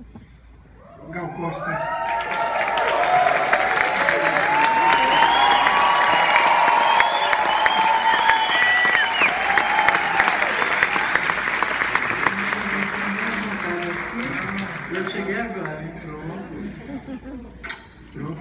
Gal Costa. Eu cheguei agora, hein? Pronto.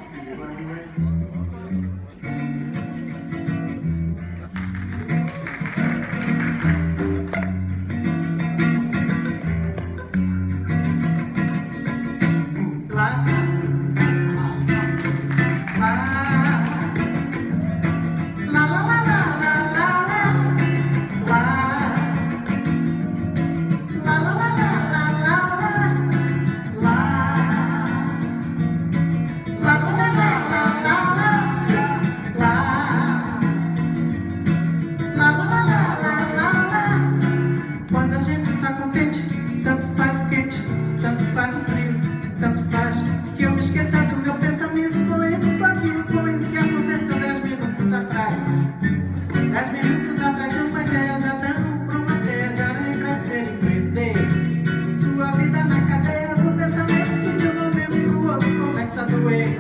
Quando a gente tá contente, tanto faz o quente, tanto faz o frio, tanto faz que eu me esqueça do meu pensamento com isso, com aquilo, com isso que aconteceu 10 minutos atrás. 10 minutos atrás de uma ideia já dando pra uma teia de aranha crescer e prender sua vida na cadeia do pensamento que de um momento pro outro começa a doer.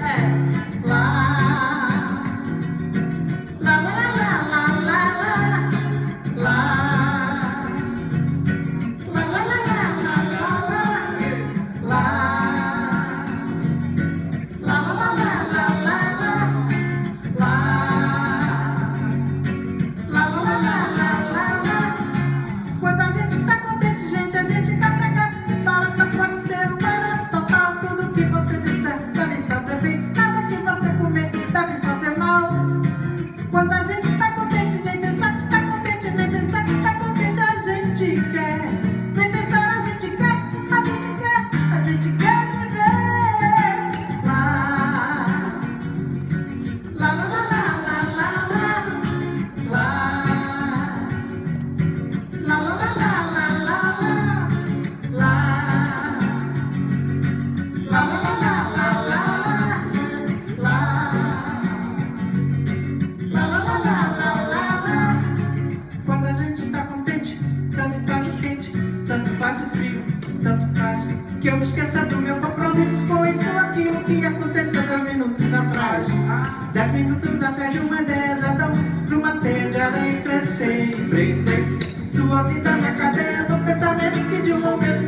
Quando a gente tá contente, gente, a gente tá pegado. Para pra pode ser um era total. Tudo que você disser deve fazer bem. Nada que você comer deve fazer mal. Quando a gente tá contente, nem pensar que está contente, nem pensar que está contente, a gente quer. Nem pensar, a gente quer, a gente quer, a gente quer viver. Lá, lá, lá, lá, lá, lá, lá, lá. La la la la la la la la la la la la la la. Quando a gente tá contente, tanto faz o quente, tanto faz o frio, tanto faz que eu me esqueça do meu compromisso com isso ou aquilo que aconteceu 10 minutos atrás. 10 minutos atrás de uma ideia já dão pra uma teia de aranha crescer e prender sua vida na cadeia do pensamento que de um momento